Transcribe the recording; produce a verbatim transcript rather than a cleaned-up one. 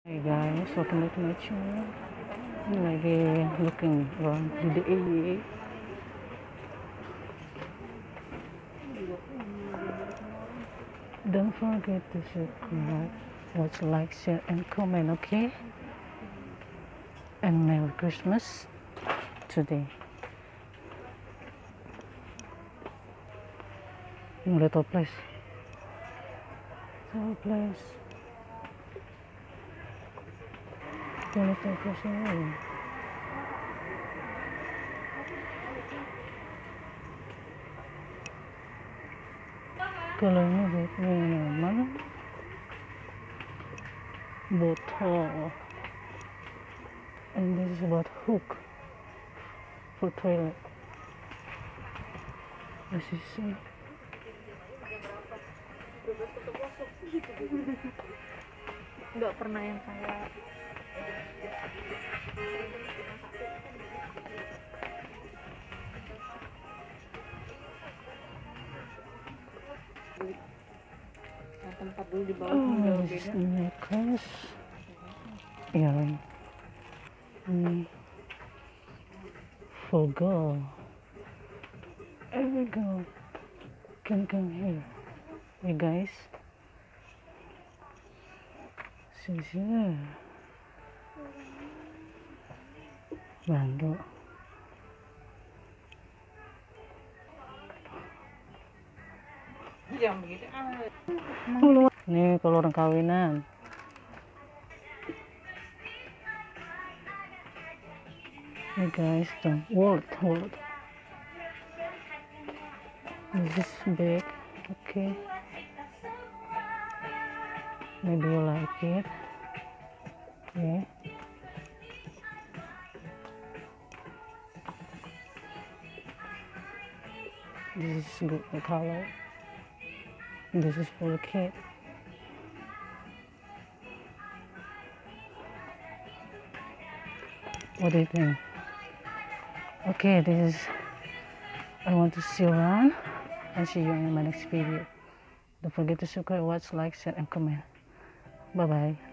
Hey guys, welcome back to my channel. Ini lagi looking around di D I Y. Don't forget to subscribe, watch, like, share, and comment, okay? And Merry Christmas today. Mulai toples. Toples. Mulai toples ini. Kalau ini buat minuman, botol, and this is about hook for toilet. This is uh, nggak pernah yang kayak yang tempat dulu di bawah oh, jauh this beda. is necklace, earring, mm. for girl. Every girl can come here. Hey guys, see here. Bando. Jangan begitu. Nih kalau orang kawinan. Hey guys, the world, world. This is big, okay. Maybe you like it. Okay. This is good color. This is for the kid. What do you think? Okay, this is. I want to see you around and see you in my next video. Don't forget to subscribe, watch, like, share, and comment. Bye bye.